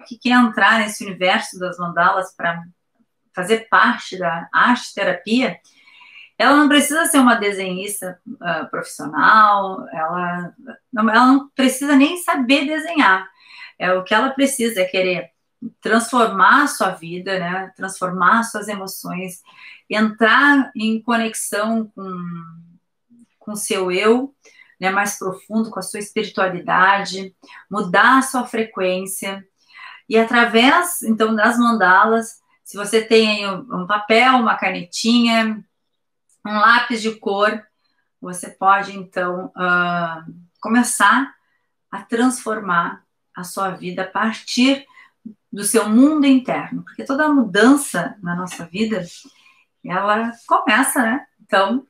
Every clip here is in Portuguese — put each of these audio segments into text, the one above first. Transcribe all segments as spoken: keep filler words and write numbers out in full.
que quer entrar nesse universo das mandalas para fazer parte da arte terapia, ela não precisa ser uma desenhista uh, profissional, ela não, ela não precisa nem saber desenhar. É, o que ela precisa é querer transformar a sua vida, né? Transformar suas emoções, entrar em conexão com com o seu eu, né, mais profundo, com a sua espiritualidade, mudar a sua frequência. E através, então, das mandalas, se você tem aí um papel, uma canetinha, um lápis de cor, você pode, então, uh, começar a transformar a sua vida a partir do seu mundo interno. Porque toda mudança na nossa vida, ela começa, né? Então,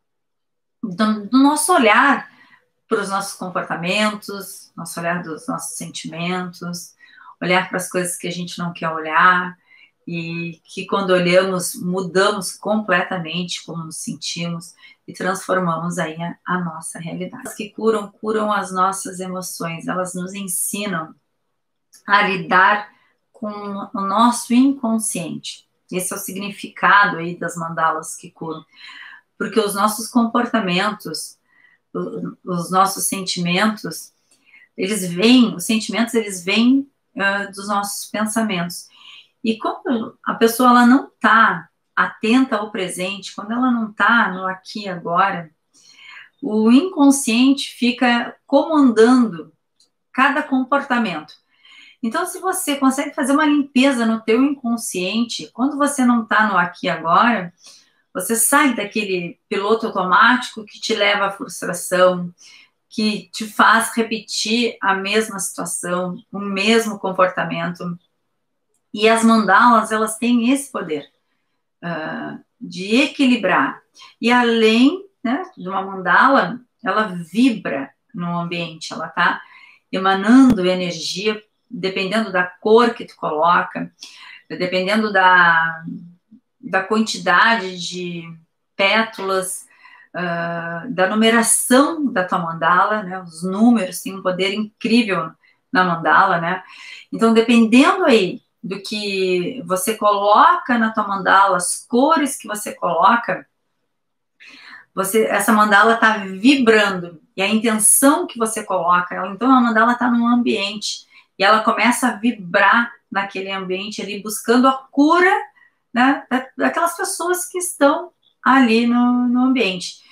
do, do nosso olhar para os nossos comportamentos, nosso olhar dos nossos sentimentos, olhar para as coisas que a gente não quer olhar, e que quando olhamos, mudamos completamente como nos sentimos e transformamos aí a, a nossa realidade. As que curam, curam as nossas emoções, elas nos ensinam a lidar com o nosso inconsciente. Esse é o significado aí das mandalas que curam, porque os nossos comportamentos, os nossos sentimentos, eles vêm, os sentimentos eles vêm uh, dos nossos pensamentos. E quando a pessoa ela não está atenta ao presente, quando ela não está no aqui e agora, o inconsciente fica comandando cada comportamento. Então, se você consegue fazer uma limpeza no teu inconsciente, quando você não está no aqui e agora, você sai daquele piloto automático que te leva à frustração, que te faz repetir a mesma situação, o mesmo comportamento. E as mandalas, elas têm esse poder uh, de equilibrar. E além, né, de uma mandala, ela vibra no ambiente, ela está emanando energia, dependendo da cor que tu coloca, dependendo da, da quantidade de pétalas, uh, da numeração da tua mandala, né, os números têm um poder incrível na mandala, né? Então, dependendo aí do que você coloca na tua mandala, as cores que você coloca, você, essa mandala está vibrando. E a intenção que você coloca, ela, então a mandala está num ambiente e ela começa a vibrar naquele ambiente ali, buscando a cura, né, daquelas pessoas que estão ali no, no ambiente.